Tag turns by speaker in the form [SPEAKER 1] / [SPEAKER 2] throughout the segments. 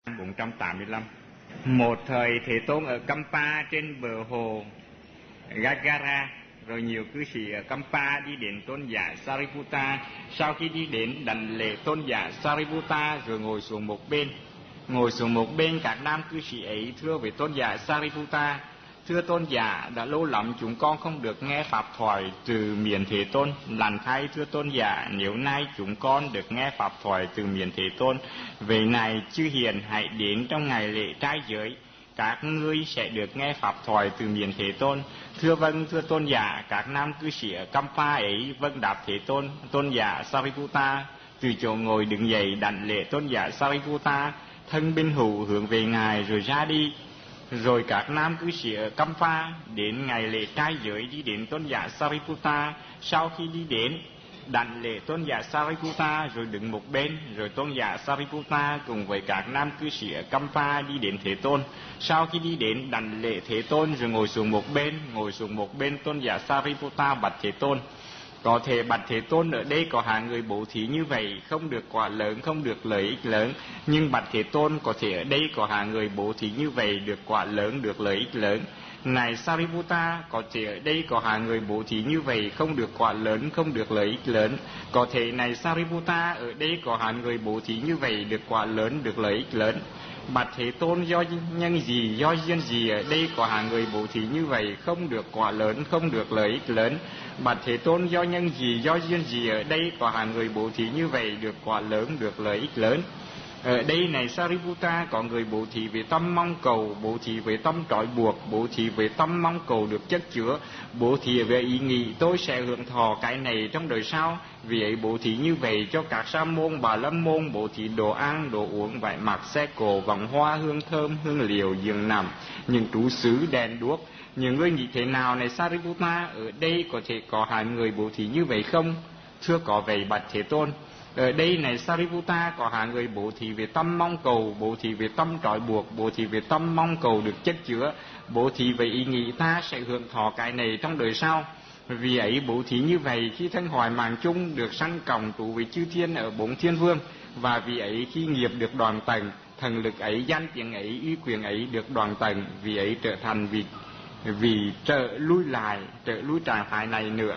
[SPEAKER 1] 485. Một thời Thế Tôn ở Kampa trên bờ hồ Gagara, rồi nhiều cư sĩ ở Kampa đi đến tôn giả Sariputta. Sau khi đi đến đảnh lễ tôn giả Sariputta rồi ngồi xuống một bên. Các nam cư sĩ ấy thưa với tôn giả Sariputta: thưa tôn giả, đã lâu lắm chúng con không được nghe pháp thoại từ miệng Thế Tôn. Lành thay thưa tôn giả, nếu nay chúng con được nghe pháp thoại từ miệng Thế Tôn, vậy này chư hiền hãy đến trong ngày lễ trai giới, các ngươi sẽ được nghe pháp thoại từ miệng Thế Tôn. Thưa vâng thưa tôn giả. Các nam cư sĩ ở Kampa ấy vâng đáp Thế Tôn. Tôn giả Sariputta từ chỗ ngồi đứng dậy đảnh lễ tôn giả Sariputta, thân bên hữu hướng về ngài rồi ra đi. Rồi các nam cư sĩ ở Kampa đến ngày lễ trai giới đi đến tôn giả Sariputta. Sau khi đi đến đảnh lễ tôn giả Sariputta rồi đứng một bên. Rồi tôn giả Sariputta cùng với các nam cư sĩ ở Kampa đi đến Thế Tôn. Sau khi đi đến đảnh lễ Thế Tôn rồi ngồi xuống một bên. Tôn giả Sariputta bạch Thế Tôn: có thể bạch Thế Tôn, ở đây có hạng người bố thí như vậy, không được quả lớn, không được lợi ích lớn. Nhưng bạch Thế Tôn, có thể ở đây có hạng người bố thí như vậy, được quả lớn, được lợi ích lớn. Này Sariputta, có thể ở đây có hạng người bố thí như vậy, không được quả lớn, không được lợi ích lớn. Có thể này Sariputta, ở đây có hạng người bố thí như vậy, được quả lớn, được lợi ích lớn. Bạch Thế Tôn, do nhân gì, do duyên gì ở đây có hạng người bố thí như vậy, không được quả lớn, không được lợi ích lớn. Bạch Thế Tôn, do nhân gì, do duyên gì ở đây có hạng người bố thí như vậy, được quả lớn, được lợi ích lớn. Ở đây này Sariputta, có người bố thí với tâm mong cầu, bố thí với tâm trói buộc, bố thí với tâm mong cầu được chất chứa, bố thí về ý nghĩ tôi sẽ hưởng thọ cái này trong đời sau. Vì ấy bố thí như vậy cho các sa môn, bà la môn, bố thí đồ ăn, đồ uống, vải mặc, xe cộ, vòng hoa, hương thơm, hương liệu, giường nằm, những trú xứ, đèn đuốc. Những người nghĩ thế nào này Sariputta, ở đây có thể có hạng người bố thí như vậy không? Thưa có vậy bạch Thế Tôn. Ở đây này Sariputta, có hạng người bố thí về tâm mong cầu, bố thí về tâm trói buộc, bố thí về tâm mong cầu được chất chứa, bố thí về ý nghĩ ta sẽ hưởng thọ cái này trong đời sau. Vì ấy bố thí như vậy, khi thân hoài mạng chung được sanh cộng trụ với chư thiên ở bốn thiên vương. Và vì ấy khi nghiệp được đoàn tầng, thần lực ấy, danh tiếng ấy, uy quyền ấy được đoàn tầng. Vì ấy trở thành vì trợ lui trạng thái này nữa.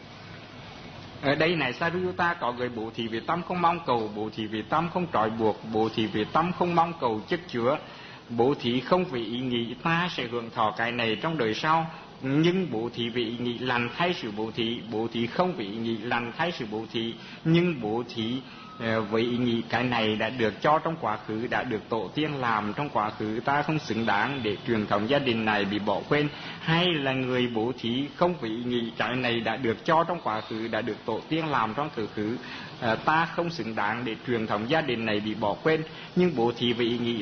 [SPEAKER 1] Ở đây này Sariputta, có người bố thí về tâm không mong cầu, bố thí về tâm không trói buộc, bố thí về tâm không mong cầu chất chứa, bố thí không vì ý nghĩ ta sẽ hưởng thọ cái này trong đời sau. Nhưng bố thí vì ý nghĩ lành thay sự bố thí không vì ý nghĩ lành thay sự bố thí, nhưng bố thí với ý nghĩ cái này đã được cho trong quá khứ, đã được tổ tiên làm trong quá khứ, ta không xứng đáng để truyền thống gia đình này bị bỏ quên. Hay là người bố thí không vì ý nghĩ cái này đã được cho trong quá khứ, đã được tổ tiên làm trong quá khứ, ta không xứng đáng để truyền thống gia đình này bị bỏ quên. Nhưng bố thí vì ý nghĩ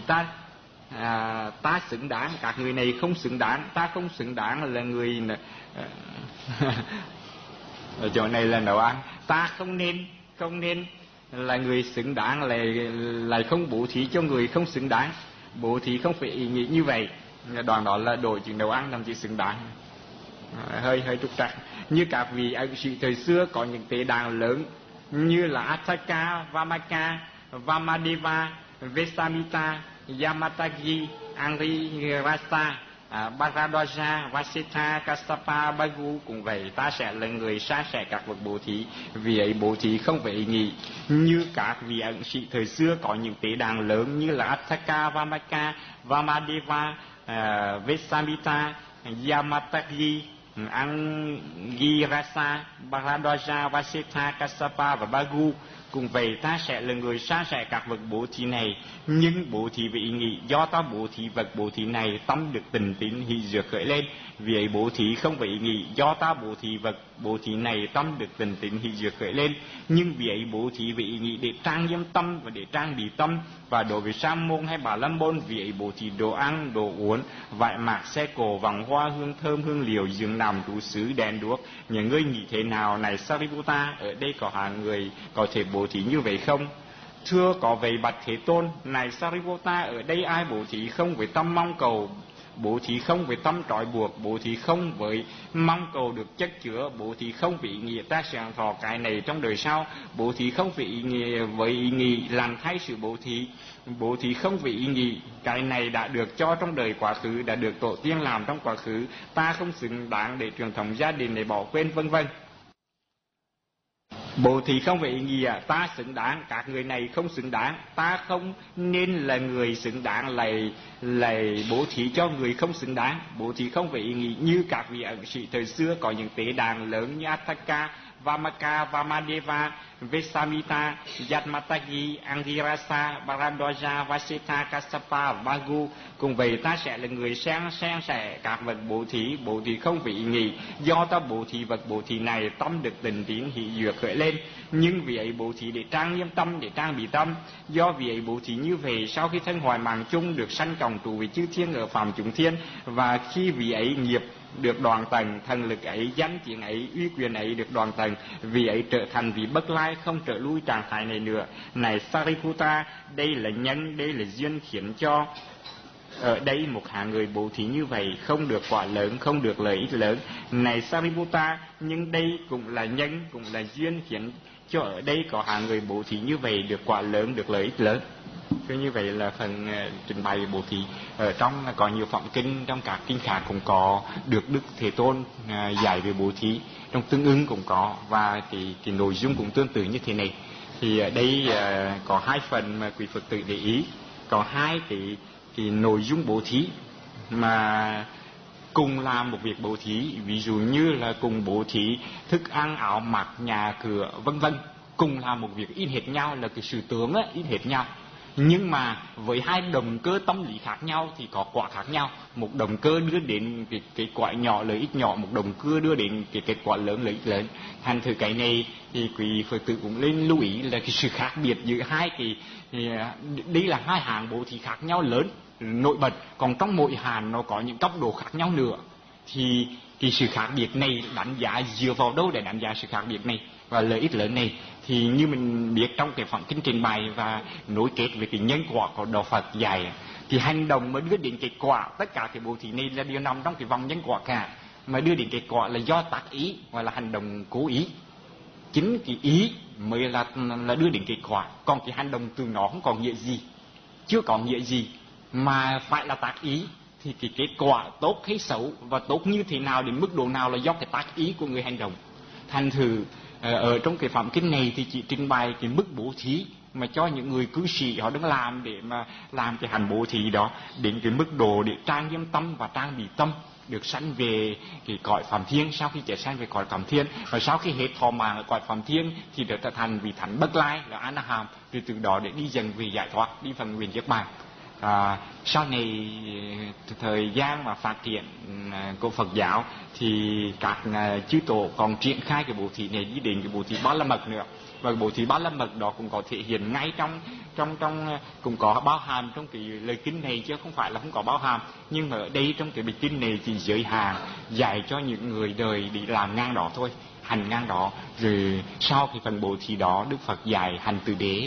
[SPEAKER 1] ta xứng đáng, các người này không xứng đáng, ta không xứng đáng là người ở chỗ này là nấu ăn, ta không nên là người xứng đáng, lại không bố thí cho người không xứng đáng. Bố thí không phải ý nghĩ như vậy. Đoạn đó là đổi chữ nấu ăn làm chữ xứng đáng, hơi trục trặc. Như các vị ân sĩ thời xưa có những tế đàn lớn như là Atthaka, Vamaka, Vamadeva, Vesamita, Yamatagi, Angrihasa, Bharadwaja, Vasitha, Kassapa, Bagu. Cũng vậy, ta sẽ là người sa sẻ các vật bố thí. Vì ấy bố thí không phải ý nghĩ. Như các vị ẩn sĩ thời xưa có những tế đàn lớn như là Atthaka, Vamaka, Vamadeva, Vesamita, Yamatagi, Angirasa, Bharadwaja, Vasitha, Kassapa và Bagu. Cùng vậy ta sẽ là người sa sẻ các vật bố thí này. Nhưng bố thí về ý nghĩ, do ta bố thí vật bố thí này, tâm được tình tín hỷ dược khởi lên. Vì ấy bố thí không về ý nghĩ, do ta bố thí vật bố thí này, tâm được tình tín hỷ dược khởi lên. Nhưng vì ấy bố thí về ý nghĩ để trang nghiêm tâm và để trang bị tâm. Và đối với sa môn hay bà la môn, vì ấy bố thí đồ ăn, đồ uống, vải mạc, xe cổ, vòng hoa, hương thơm, hương liệu, giường nằm, trú xứ, đèn đuốc. Những người nghĩ thế nào này Sariputta, ở đây có hạng người có thể bố thí như vậy không? Thưa có vậy bạch Thế Tôn. Này Sariputta, ở đây ai bố thí không với tâm mong cầu, bố thí không với tâm trói buộc, bố thí không với mong cầu được chất chứa, bố thí không vì ý nghĩa ta sẽ thọ cái này trong đời sau, bố thí không vì ý nghĩa với ý nghĩa làm thay sự bố thí không vì ý nghĩa cái này đã được cho trong đời quá khứ, đã được tổ tiên làm trong quá khứ, ta không xứng đáng để truyền thống gia đình để bỏ quên, vân vân. Bố thí không về ý nghĩa ta xứng đáng, các người này không xứng đáng, ta không nên là người xứng đáng lại bố thí cho người không xứng đáng. Bố thí không về ý nghĩa như các vị ẩn sĩ thời xưa có những tế đàn lớn như Atthaka, Vamaka, Vamadeva, Vesamita, Yadmatagi, Angirasa, Bharadwaja, Vasita, Kassapa, Vagu. Cùng vậy ta sẽ là người san sẻ các vật bố thí không vì ý nghĩa. Do ta bố thí vật bố thí này, tâm được tình tín hỷ duyệt khởi lên. Nhưng vì ấy bố thí để trang nghiêm tâm, để trang bị tâm. Do vì ấy bố thí như vậy, sau khi thân hoài mạng chung được sanh cộng trụ với chư thiên ở phàm chúng thiên, và khi vì ấy nghiệp được đoàn tầng, thần lực ấy, danh tiếng ấy, uy quyền ấy được đoàn tầng, vì ấy trở thành vị bất lai, không trở lui trạng thái này nữa. Này Sariputta, đây là nhân, đây là duyên khiến cho ở đây một hạng người bố thí như vậy không được quả lớn, không được lợi ích lớn. Này Sariputta, nhưng đây cũng là nhân, cũng là duyên khiến cho ở đây có hạng người bố thí như vậy được quả lớn, được lợi ích lớn. Cứ như vậy là phần trình bày bố thí. Ở trong có nhiều phẩm kinh, trong các kinh khác cũng có được Đức Thế Tôn dạy về bố thí, trong tương ứng cũng có, và cái nội dung cũng tương tự như thế này. Thì ở đây có hai phần mà quý Phật tử để ý, có hai cái nội dung bố thí mà cùng làm một việc bố thí, ví dụ như là cùng bố thí thức ăn, áo mặc, nhà cửa, vân vân, cùng làm một việc in hệt nhau, là cái sự tướng in hệt nhau. Nhưng mà với hai động cơ tâm lý khác nhau thì có quả khác nhau. Một động cơ đưa đến cái quả nhỏ lợi ích nhỏ, một động cơ đưa đến cái kết quả lớn lợi ích lớn. Thành thử cái này thì quý Phật tử cũng nên lưu ý là cái sự khác biệt giữa hai cái, đây là hai hạng bố thí khác nhau lớn nổi bật, còn trong mỗi hạng nó có những cấp độ khác nhau nữa. Thì cái sự khác biệt này đánh giá dựa vào đâu để đánh giá sự khác biệt này và lợi ích lớn này? Thì như mình biết trong cái phẩm kinh trình bày và nối kết với cái nhân quả của Đạo Phật dạy, thì hành động mới đưa đến kết quả, tất cả cái bố thí này là đều nằm trong cái vòng nhân quả cả. Mà đưa đến kết quả là do tác ý, hoặc là hành động cố ý. Chính cái ý mới là đưa đến kết quả, còn cái hành động từ nó không còn nghĩa gì, chưa có nghĩa gì, mà phải là tác ý. Thì cái kết quả tốt hay xấu và tốt như thế nào, đến mức độ nào là do cái tác ý của người hành động. Thành thử ở trong cái phẩm kinh này thì chỉ trình bày cái mức bố thí mà cho những người cư sĩ họ đang làm để mà làm cái hành bố thí đó đến cái mức độ để trang nghiêm tâm và trang bị tâm, được sanh về cái cõi phàm thiên. Sau khi chết sanh về cõi phàm thiên, và sau khi hết thọ mạng ở cõi phàm thiên thì được trở thành vị thánh bất lai là A Na Hàm, thì từ đó để đi dần về giải thoát, đi phần nguyện giác mạng. Sau này thời gian mà phát triển của Phật giáo thì các chư tổ còn triển khai cái bố thí này đi đến cái bố thí Ba La Mật nữa, và bố thí Ba La Mật đó cũng có thể hiện ngay trong cũng có bao hàm trong cái lời kinh này, chứ không phải là không có bao hàm. Nhưng mà ở đây trong cái bài kinh này chỉ giới hạn dạy cho những người đời đi làm ngang đó thôi, hành ngang đó. Rồi sau cái phần bố thí đó Đức Phật dạy hành từ đế.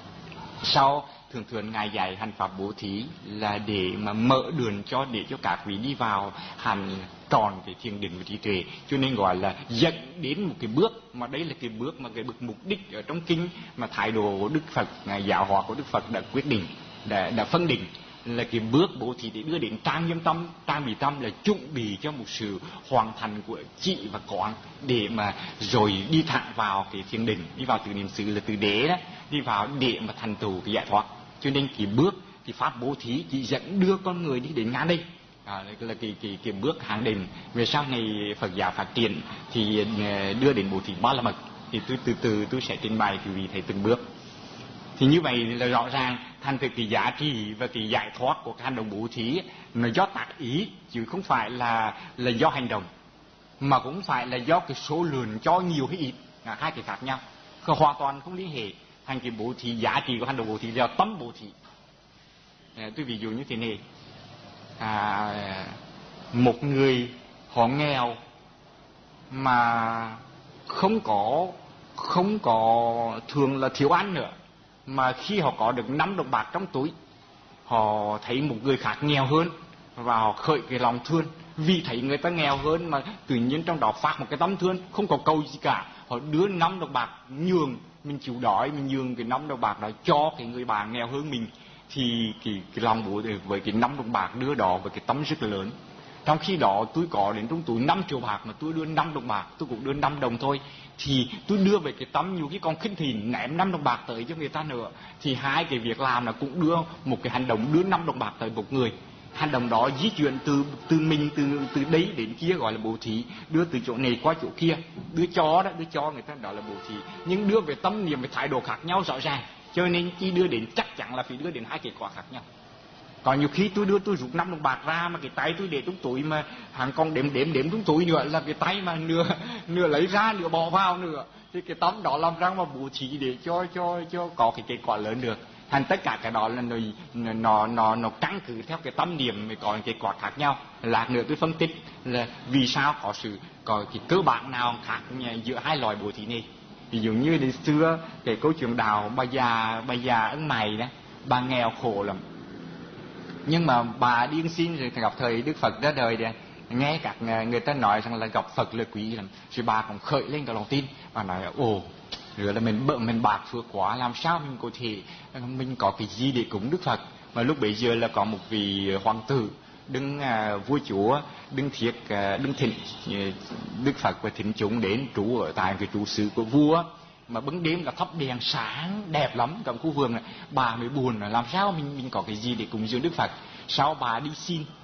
[SPEAKER 1] Sau thường ngài dạy hành pháp bố thí là để mà mở đường để cho các vị đi vào hành tròn cái thiền định và trí tuệ, cho nên gọi là dẫn đến một cái bước, mà đây là cái bước mà cái bước mục đích ở trong kinh mà thái độ của Đức Phật, giáo hóa của Đức Phật đã quyết định, đã phân định là cái bước bố thí để đưa đến trang nghiêm tâm, trang bị tâm, là chuẩn bị cho một sự hoàn thành của trị và quán, để mà rồi đi thẳng vào cái thiền định, đi vào từ niệm xứ là từ đế đó, đi vào để mà thành tựu cái giải thoát. Cho nên cái bước thì pháp bố thí chỉ dẫn đưa con người đi đến ngã đây, là cái bước hàng định. Về sau này Phật giáo phát triển thì đưa đến bố thí Ba La Mật, thì tôi từ từ tôi sẽ trình bày quý vị thấy từng bước. Thì như vậy là rõ ràng thành từ cái giá trị và cái giải thoát của cái hành động bố thí nó do tác ý, chứ không phải là do hành động, mà cũng phải là do cái số lượng cho nhiều hay ít, hai cái khác nhau, hoàn toàn không liên hệ. Thành cái bố thí, giá trị của hành động bố thí là tâm bố thí. Tôi ví dụ như thế này, một người họ nghèo mà không có thường là thiếu ăn nữa, mà khi họ có được 5 đồng bạc trong túi, họ thấy một người khác nghèo hơn,
[SPEAKER 2] và họ khởi cái lòng thương, vì thấy người ta nghèo hơn mà tự nhiên trong đó phát một cái tấm thương, không có cầu gì cả, họ đưa 5 đồng bạc nhường, mình chịu đói mình nhường cái 5 đồng bạc đó cho cái người bạn nghèo hơn mình, thì cái lòng Bố với cái 5 đồng bạc đưa đó với cái tấm rất là lớn. Trong khi đó tôi có đến trong túi 5 triệu bạc mà tôi đưa 5 đồng bạc, tôi cũng đưa 5 đồng thôi, thì tôi đưa về cái tấm nhiều khi còn khinh thì ném 5 đồng bạc tới cho người ta nữa, thì hai cái việc làm là cũng đưa một cái hành động đưa 5 đồng bạc tới một người. Hành động đó di chuyển từ mình từ đấy đến kia gọi là bố thí, đưa từ chỗ này qua chỗ kia, đưa cho người ta đó là bố thí, nhưng đưa về tâm niệm về thái độ khác nhau rõ ràng, cho nên khi đưa đến chắc chắn là phải đưa đến hai kết quả khác nhau. Còn nhiều khi tôi rút 5 đồng bạc ra mà cái tay tôi để trong túi mà hàng con đếm trong túi nữa, là cái tay mà nửa lấy ra nửa bỏ vào nữa, thì cái tấm đó làm ra mà bố thí để cho có cái kết quả lớn được. Thành tất cả cái đó là nó căn cứ theo cái tâm niệm mới có cái quả khác nhau. Lát nữa tôi phân tích là vì sao có cái cơ bản nào khác giữa hai loại bố thí này. Ví dụ như đến xưa cái câu chuyện đào bà già ấn mày đó, bà nghèo khổ lắm, nhưng mà bà đi xin rồi gặp thời Đức Phật ra đời đấy, nghe các người ta nói rằng là gặp Phật là quý lắm, rồi bà cũng khởi lên cái lòng tin, bà nói ồ, rồi là mình bạc phước quá, làm sao mình có thể mình có cái gì để cúng Đức Phật. Mà lúc bấy giờ là có một vị hoàng tử đứng vua chúa đứng thỉnh Đức Phật và thỉnh chúng đến trú ở tại cái trụ sở của vua, mà bấn đêm là thắp đèn sáng đẹp lắm trong khu vườn này. Bà mới buồn là làm sao mình có cái gì để cúng dường Đức Phật. Sau bà đi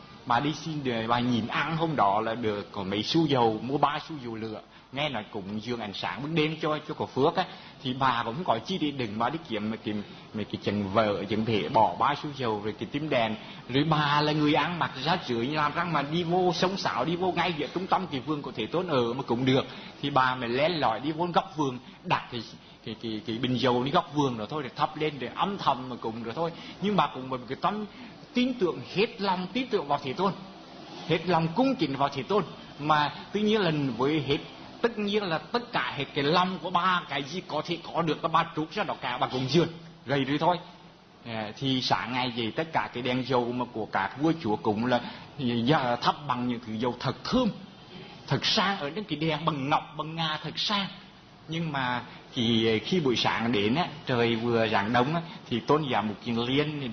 [SPEAKER 2] xin để bà nhìn ăn hôm đó là được có mấy xu dầu, mua 3 xu dầu lửa, nghe nói cúng dường ánh sáng bấn đêm cho có phước á, thì bà cũng có chi để đừng bà đi kiếm mấy cái chân vợ chân thể bỏ 3 xu dầu rồi cái tím đèn, rồi bà là người ăn mặc ra dưới làm răng mà đi vô sống xảo, đi vô ngay giữa trung tâm cái vườn của Thế Tôn ở mà cũng được, thì bà mới lén lỏi đi vô góc vườn đặt cái bình dầu đi góc vườn rồi thôi, để thắp lên để âm thầm mà cùng rồi thôi. Nhưng bà cũng một cái tâm tin tưởng, hết lòng tin tưởng vào Thế Tôn, hết lòng cung kính vào Thế Tôn, mà tự nhiên là với hết tất nhiên là tất cả hết cái lòng của bà, cái gì có thể có được bà trút ra đó cả, bà cũng dường gầy rồi thôi. Thì sáng ngày gì tất cả cái đèn dầu mà của các vua chúa cũng là thắp bằng những thứ dầu thật thơm, thật sang, ở những cái đèn bằng ngọc bằng ngà thật sang. Nhưng mà thì khi buổi sáng đến á, trời vừa rạng đông á, thì Tôn giả Mục Kiền Liên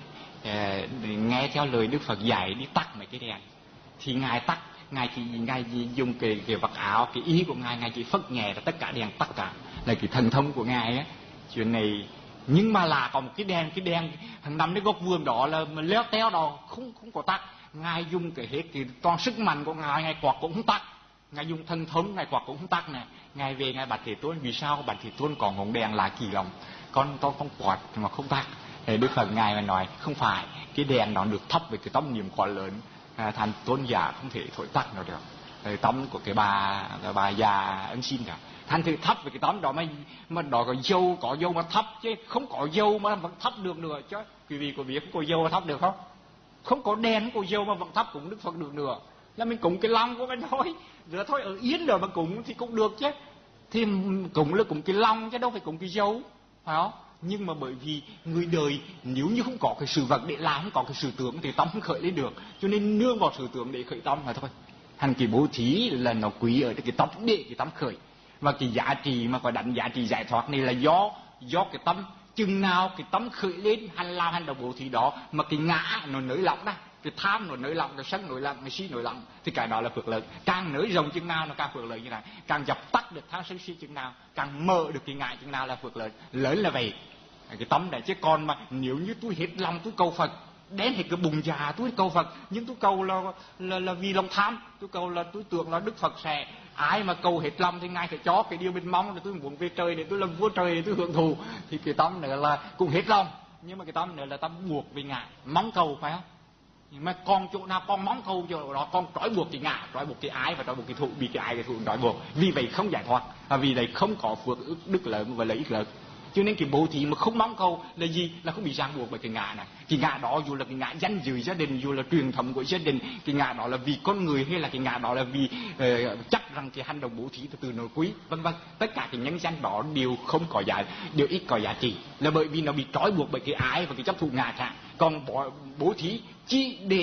[SPEAKER 2] nghe theo lời Đức Phật dạy đi tắt mấy cái đèn, thì ngài tắt, ngài chỉ dùng cái vật áo, cái ý của ngài chỉ phất nhẹ là tất cả đèn tắt cả, là cái thần thông của ngài á. Chuyện này nhưng mà là còn một cái đèn thằng nằm cái góc vườn đó là léo téo đó không có tắt. Ngài dùng cái hết cái toàn sức mạnh của ngài quạt cũng không tắt, ngài dùng thần thống ngài quạt cũng không tắt nè. Ngài về ngài bạch Thế Tôn, vì sao bạch Thế Tôn còn ngọn đèn là kỳ lòng, con quạt mà không tắt. Thì Đức Phật ngài mà nói không phải, cái đèn nó được thắp với cái tâm niệm quá lớn, thành tôn giả không thể thổi tắt nào được. Tâm của cái bà già ấn xin cả, thành thử thắp với cái tấm đó mà đó có dâu mà thắp, chứ không có dâu mà vẫn thắp được nữa chứ. Quý vị có biết có dâu mà thắp được không? Không có đèn không có dâu mà vẫn thắp cũng Đức Phật được nữa, là mình cúng cái lòng của mình thôi. Rồi thôi ở yên rồi mà cúng thì cũng được chứ, thì cúng là cúng cái lòng chứ đâu phải cúng cái dâu, phải không? Nhưng mà bởi vì người đời nếu như không có cái sự vật để làm, không có cái sự tưởng thì tâm không khởi lên được, cho nên nương vào sự tưởng để khởi tâm mà thôi. Thành cái bố thí là nó quý ở cái tâm để cái tâm khởi, và cái giá trị mà phải đánh giá trị giải thoát này là do cái tâm. Chừng nào cái tâm khởi lên làm hành động bố thí đó mà cái ngã nó nới lỏng đó, cái tham nó nới lỏng, cái sân nới lỏng, cái si nới lỏng, thì cái đó là phước lớn. Càng nới rộng chừng nào nó càng phước lớn như này, càng dập tắt được tham sân si chừng nào, càng mở được cái ngã chừng nào là phước lớn. Lớn là vậy cái tâm này. Chứ còn mà nếu như tôi hết lòng tôi cầu Phật, đến hết cái bụng già tôi cầu Phật, nhưng tôi cầu là vì lòng tham, tôi cầu là tôi tưởng là Đức Phật sẽ, ai mà cầu hết lòng thì ngài phải cho cái điều mình mong, là tôi muốn về trời để tôi làm vua trời để tôi hưởng thụ, thì cái tâm nữa là cũng hết lòng. Nhưng mà cái tâm nữa là tâm buộc vì ngã mong cầu, phải không? Nhưng mà còn chỗ nào con mong cầu chỗ đó con trói buộc cái ngã, trói buộc cái ái và trói buộc cái thụ, bị cái ái cái thụ trói buộc, vì vậy không giải thoát, vì vậy không có phước đức lớn và lợi ích lớn. Cho nên cái bố thí mà không mong cầu là gì? Là không bị ràng buộc bởi cái ngã này. Cái ngã đó dù là cái ngã danh dự gia đình, dù là truyền thống của gia đình, cái ngã đó là vì con người, hay là cái ngã đó là vì chắc rằng cái hành động bố thí từ nội quý, vân vân. Tất cả cái nhân danh đó đều không có giá, đều ít có giá trị, là bởi vì nó bị trói buộc bởi cái ái và cái chấp thụ ngã cả. Còn bố thí chỉ để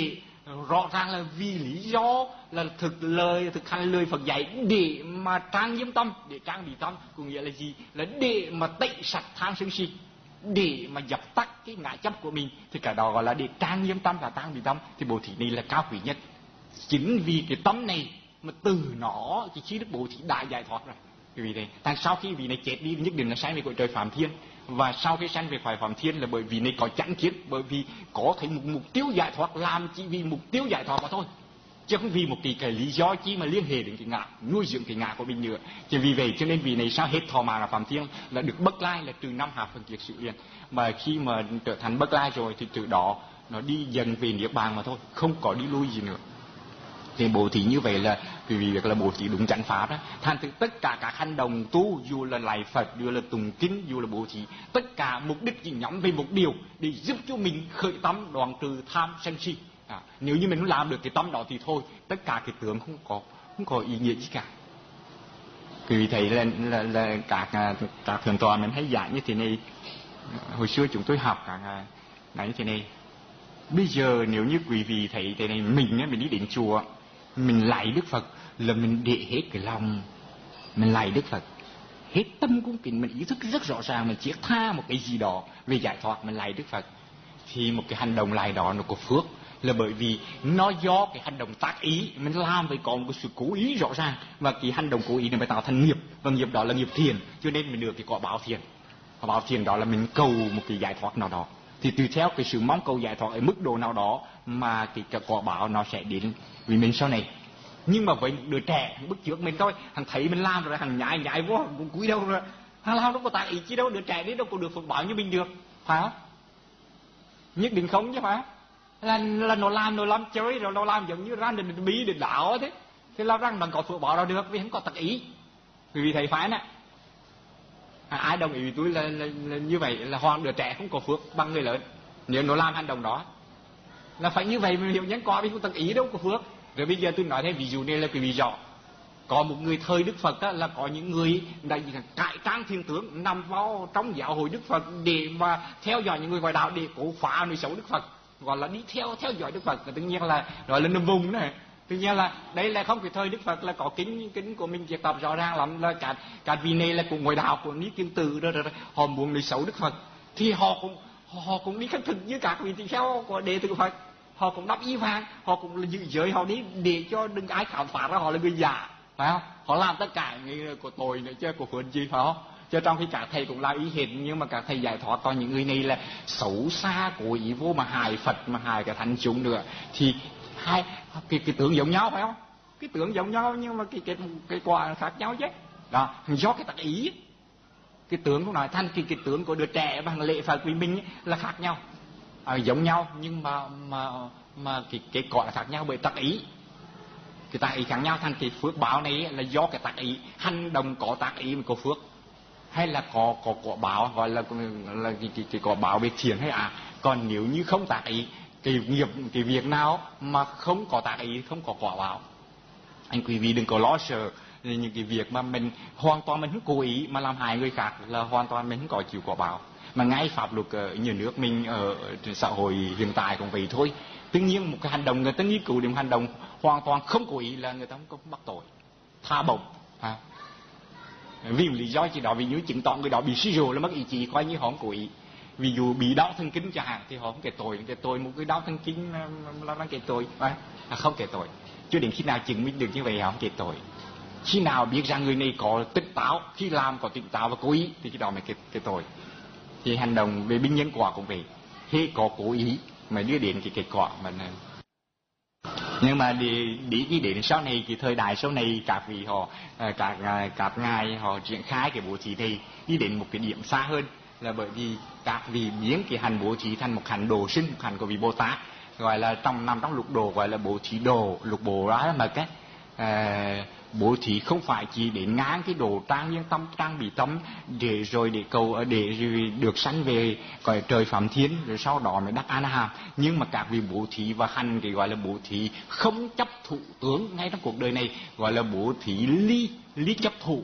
[SPEAKER 2] rõ ràng là vì lý do là thực hành lời Phật dạy để mà trang nghiêm tâm, để trang bị tâm, có nghĩa là gì? Là để mà tẩy sạch tham sân si, để mà dập tắt cái ngã chấp của mình, thì cái đó gọi là để trang nghiêm tâm và trang bị tâm. Thì bố thí này là cao quý nhất. Chính vì cái tâm này mà từ nó thì chí đức bố thí đã giải thoát rồi. Vì thế, sau khi vị này chết đi nhất định là sanh về cõi trời Phạm Thiên, và sau khi sanh về cõi Phạm Thiên là bởi vì này có chánh kiến, bởi vì có thấy một mục tiêu giải thoát, làm chỉ vì mục tiêu giải thoát mà thôi, chứ không vì một cái lý do chi mà liên hệ đến cái ngã, nuôi dưỡng cái ngã của mình nữa. Chỉ vì vậy cho nên vị này sau hết thọ mạng là Phạm Thiên là được bất lai, là trừ năm hạ phần kiệt sự liền. Mà khi mà trở thành bất lai rồi thì từ đó nó đi dần về niết bàn mà thôi, không có đi lui gì nữa. Thì bố thí như vậy là vì việc là bố thí đúng chánh pháp đó. Thành thử tất cả các hành động tu, dù là lạy Phật, dù là tụng kinh, dù là bố thí, tất cả mục đích chỉ nhắm về một điều, để giúp cho mình khởi tâm đoạn trừ tham sân si. Nếu như mình không làm được cái tâm đó thì thôi, tất cả cái tướng không có ý nghĩa gì cả. Vì thấy là các thượng tọa mình hay dạy như thế này. Hồi xưa chúng tôi học như thế này. Bây giờ nếu như quý vị thấy thế này, mình đi đến chùa, mình lạy Đức Phật là mình để hết cái lòng, mình lạy Đức Phật hết tâm cung kính, mình ý thức rất rõ ràng, mình chỉ tha một cái gì đó về giải thoát, mình lạy Đức Phật, thì một cái hành động lạy đó nó có phước, là bởi vì nó do cái hành động tác ý mình làm với có một sự cố ý rõ ràng, và cái hành động cố ý này mới tạo thành nghiệp, và nghiệp đó là nghiệp thiền, cho nên mình được cái quả báo thiền. Quả báo thiền đó là mình cầu một cái giải thoát nào đó, thì tùy theo cái sự mong cầu giải thoát ở mức độ nào đó mà cái quả báo nó sẽ đến vì mình sau này. Nhưng mà với một đứa trẻ bước trước mình thôi, hắn thấy mình làm rồi hắn nhảy vô, cũng cúi đâu rồi, hắn làm đâu có tác ý chi đâu, đứa trẻ đấy đâu có được phước báo như mình được, phải không? Nhất định không chứ phải. Là nó làm chơi rồi nó làm giống như ra định bí định đạo thế, thì làm rằng nó có phước báo đâu được, vì không có tác ý. Vì thầy phải nè, ai đồng ý với tôi là như vậy, là hoàn đứa trẻ không có phước bằng người lớn nếu nó làm hành động đó, là phải như vậy. Mình hiểu nhân quả, vì không tác ý đâu có phước. Rồi bây giờ tôi nói thêm ví dụ này là cái ví dụ, có một người thời Đức Phật đó, là có những người đã cải trang thiên tướng nằm vào trong giáo hội Đức Phật để mà theo dõi những người ngoại đạo, để cố phá nơi xấu Đức Phật, gọi là đi theo dõi Đức Phật. Tự nhiên là gọi là nằm vùng này. Tự nhiên là đây là không cái thời Đức Phật là có kính của mình chỉ tập rõ ràng lắm, là cả vị này là của ngoại đạo, của Ní Kiên Tử rồi họ muốn nơi xấu Đức Phật, thì họ cũng đi khắc thực như các vị tỳ kheo của đệ tử Phật. Họ cũng đắp y vàng, họ cũng là giữ giới họ đi để cho đừng ai khám phá ra họ là người giả, phải không? Họ làm tất cả người của tội nữa chứ của phước gì, phải không? Chứ trong khi các thầy cũng là ý hiện, nhưng mà các thầy giải thoát, còn những người này là xấu xa, cố ý vô mà hại Phật, mà hại cả thánh chúng nữa, thì hai cái tướng giống nhau, phải không? Cái tướng giống nhau nhưng mà cái quả khác nhau chứ. Đó, do cái tác ý. Cái tướng cũng nói thành cái tướng của đứa trẻ bằng lễ Phật vì mình là khác nhau. Giống nhau nhưng mà cái quả là khác nhau bởi tác ý. Cái tác ý khác nhau, thành cái phước báo này là do cái tác ý. Hành động có tác ý mới có phước, hay là có quả báo, gọi là cái quả báo về thiện hay còn nếu như không tác ý, cái việc nào mà không có tác ý, không có quả báo. Anh quý vị đừng có lo sợ những cái việc mà mình hoàn toàn mình không cố ý mà làm hại người khác, là hoàn toàn mình không có chịu quả báo. Mà ngay pháp luật ở nhiều nước mình, ở xã hội hiện tại cũng vậy thôi. Tất nhiên một cái hành động, người ta nghiên cứu điểm hành động hoàn toàn không cố ý là người ta không mắc tội, tha bổng. Vì một lý do chỉ đó, vì như chứng tỏ người đó bị suy rồi là mất ý chí, coi như họ không cố ý. Ví dụ bị đau thần kinh chẳng hạn thì họ không kể tội, một cái đau thần kinh là đang kể tội, không kể tội. Cho đến khi nào chứng minh được như vậy họ không kể tội. Khi nào biết rằng người này có tỉnh táo, khi làm có tỉnh táo và cố ý thì khi đó mới kể tội. Thì hành động về binh nhân quả cũng vậy, khi có cố ý mà đưa đến cái kết quả mà. Nhưng mà đi đến sau này, cái thời đại sau này, các vị họ các ngài họ triển khai cái bố thí thì đi đến một cái điểm xa hơn, là bởi vì các vị biến cái hành bố thí thành một hành đồ sinh, một hành của vị Bồ Tát, gọi là nằm trong lục đồ, gọi là bố thí đồ, lục bộ đó mà cái bố thí không phải chỉ để ngang cái đồ trang nhân tâm, trang bị tâm để cầu để được sanh về cõi trời Phạm Thiên, rồi sau đó mới đắc A La Hàm. Nhưng mà các vị bố thí và hành cái gọi là bố thí không chấp thụ tướng ngay trong cuộc đời này, gọi là bố thí ly chấp thụ.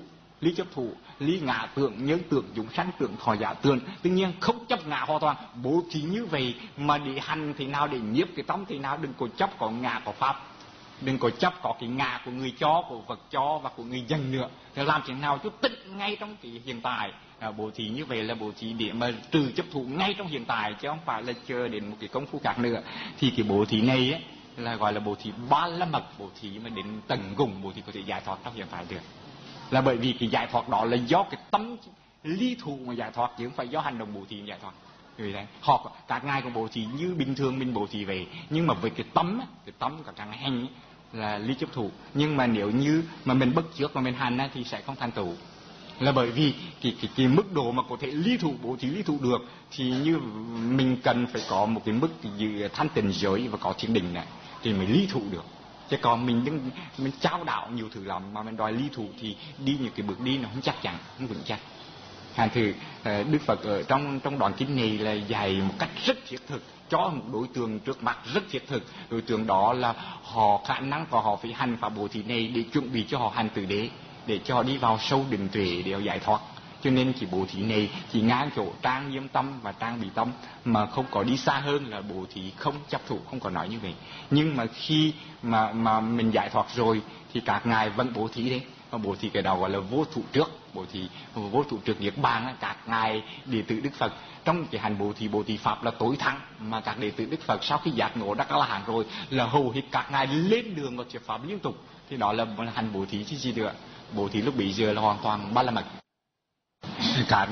[SPEAKER 2] lý chấp thủ, lý ngã tượng, nhớ tượng, chúng sanh tượng, thọ giả tượng. Tất nhiên không chấp ngã hoàn toàn. Bố thí như vậy mà để hành thế nào, để nhiếp cái tâm thế nào, đừng có chấp có ngã có pháp, đừng có chấp có cái ngã của người cho, của vật cho và của người dành nữa. Thì làm thế nào cho tịnh ngay trong cái hiện tại. Bố thí như vậy là bố thí để mà trừ chấp thủ ngay trong hiện tại, chứ không phải là chờ đến một cái công phu khác nữa. Thì cái bố thí này ấy, là gọi là bố thí ba la mật, bố thí mà đến tận cùng, bố thí có thể giải thoát trong hiện tại được. Là bởi vì cái giải thoát đó là do cái tâm lý thụ mà giải thoát, chứ không phải do hành động bố thí giải thoát. Vì đấy, họ các ngài cũng bố thí như bình thường mình bố thí về, nhưng mà với cái tâm của các ngài hành ấy, là lý chấp thủ. Nhưng mà nếu như mà mình bất trước mà mình hành thì sẽ không thành tựu. Là bởi vì cái mức độ mà có thể lý thụ, bố thí lý thụ được thì như mình cần phải có một cái mức thanh tịnh giới và có thiền định này thì mới lý thụ được. Chứ còn mình trao đảo nhiều thứ lắm mà mình đòi lý thụ thì đi những cái bước đi nó không chắc chắn, không vững chắc. Thành thử Đức Phật ở trong đoạn kinh này là dạy một cách rất thiết thực cho một đối tượng trước mặt rất thiết thực. Đối tượng đó là họ khả năng của họ phải hành pháp bố thí này để chuẩn bị cho họ hành tử đế, để cho họ đi vào sâu định tuệ để họ giải thoát. Cho nên cái bố thí này chỉ ngang chỗ trang nghiêm tâm và trang bị tâm, mà không có đi xa hơn là bố thí không chấp thủ, không có nói như vậy. Nhưng mà khi mà mình giải thoát rồi thì các ngài vẫn bố thí đấy. Và bố thí cái đó gọi là vô thủ trước, vô thủ trước niết bàn. Các ngài đệ tử Đức Phật trong cái hành bố thí pháp là tối thắng, mà các đệ tử Đức Phật sau khi giác ngộ đắc La Hán rồi là hầu hết các ngài lên đường và thuyết pháp liên tục. Thì đó là hành bố thí chứ gì nữa. Bố thí lúc bấy giờ là hoàn toàn ba la mật. Các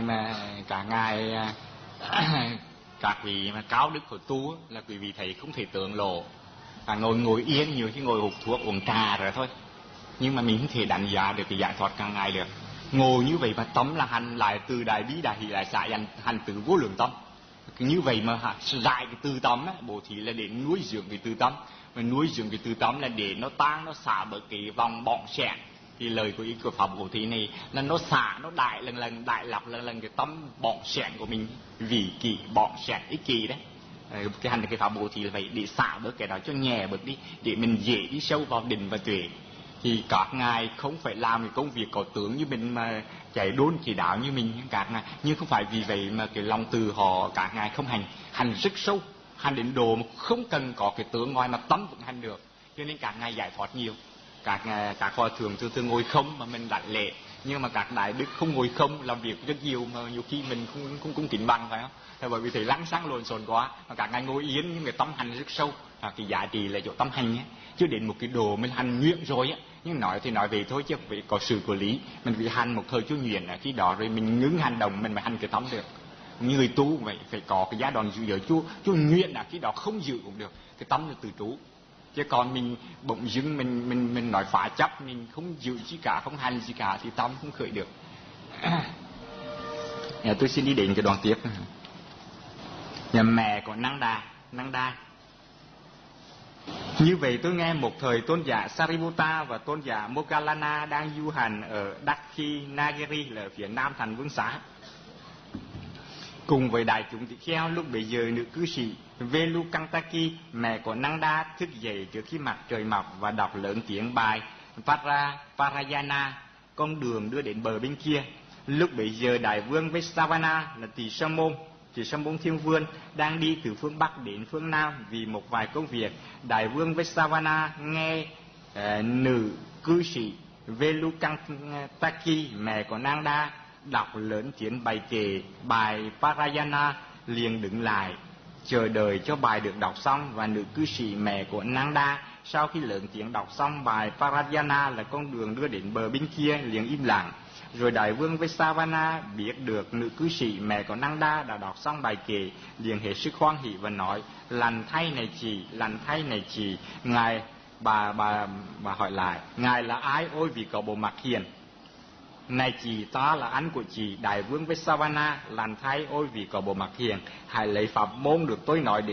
[SPEAKER 2] vị mà cao đức của tu là quý vị thấy không thể tưởng lộ. Ngồi yên, nhiều khi ngồi hút thuốc uống trà rồi thôi, nhưng mà mình không thể đánh giá được cái giải thoát càng ngày được. Ngồi như vậy mà tâm là hành lại từ đại bi đại hỷ đại xả, hành từ vô lượng tâm. Như vậy mà dạy cái từ tâm á, bố thí là để nuôi dưỡng cái từ tâm, mà nuôi dưỡng cái từ tâm là để nó tan, nó xả bớt cái vòng bọng sẹn. Thì lời của ý của pháp bố thí này là nó xả, nó đại lần đại lọc lần cái tâm bọng sẹn của mình, vì kỷ bọng sẹn ích kỷ đấy. Cái hành cái pháp bố thí là vậy, để xả bớt cái đó cho nhẹ bớt đi, để mình dễ đi sâu vào định và tuệ. Thì các ngài không phải làm cái công việc có tướng như mình mà chạy đốn chỉ đạo như mình các ngài, nhưng không phải vì vậy mà cái lòng từ họ các ngài không hành rất sâu, hành đến độ mà không cần có cái tướng ngoài mà tâm cũng hành được. Cho nên các ngài giải thoát nhiều. Các hòa thượng thường ngồi không mà mình đảnh lễ, nhưng mà các đại đức không ngồi không, làm việc rất nhiều mà nhiều khi mình không kính bằng, phải không? Thế bởi vì thấy lắng sáng lộn xộn quá, mà các ngài ngồi yên nhưng cái tâm hành rất sâu. Cái giá trị là chỗ tâm hành ấy. Chứ đến một cái đồ mình hành nguyện rồi á, nhưng nói thì nói về thôi chứ phải có sự của lý. Mình bị hành một thời chú nguyện khi đó rồi mình ngưng hành động mình mới hành cái tâm được. Người tu vậy phải có cái giai đoạn giữ chú nguyện khi đó không giữ cũng được, cái tâm là từ trú. Chứ còn mình bỗng dưng mình nói phá chấp, mình không giữ gì cả, không hành gì cả thì tâm không khởi được. Tôi xin đi đến cái đoạn tiếp. Nhà mẹ của Năng Đa. Như vậy tôi nghe một thời tôn giả Sariputta và tôn giả Moggallana đang du hành ở Dakhinagiri là ở phía nam thành Vương Xá. Cùng với đại chúng tỳ kheo, lúc bấy giờ nữ cư sĩ Velukantaki, mẹ của Năng Đa, thức dậy trước khi mặt trời mọc và đọc lớn tiếng bài Parayana, con đường đưa đến bờ bên kia. Lúc bấy giờ đại vương Vesavana là Tỳ Sa Môn Thiên Vương đang đi từ phương Bắc đến phương Nam vì một vài công việc. Đại vương Vesavana nghe nữ cư sĩ Velukantaki, mẹ của Năng Đa, đọc lớn tiếng bài kệ bài Parayana, liền đứng lại chờ đợi cho bài được đọc xong. Và nữ cư sĩ mẹ của Năng Đa sau khi lớn tiếng đọc xong bài Parayana là con đường đưa đến bờ bên kia liền im lặng. Rồi đại vương Vesavana biết được nữ cư sĩ mẹ của Năng Đa đã đọc xong bài kệ, liền hết sức hoan hỷ và nói: lành thay này chị. Ngài bà hỏi lại: ngài là ai ôi vì có bộ mặt hiền? Này chị, ta là anh của chị. Đại vương Vesavana: lành thay ôi vì có bộ mặt hiền, hãy lấy pháp môn được tôi nói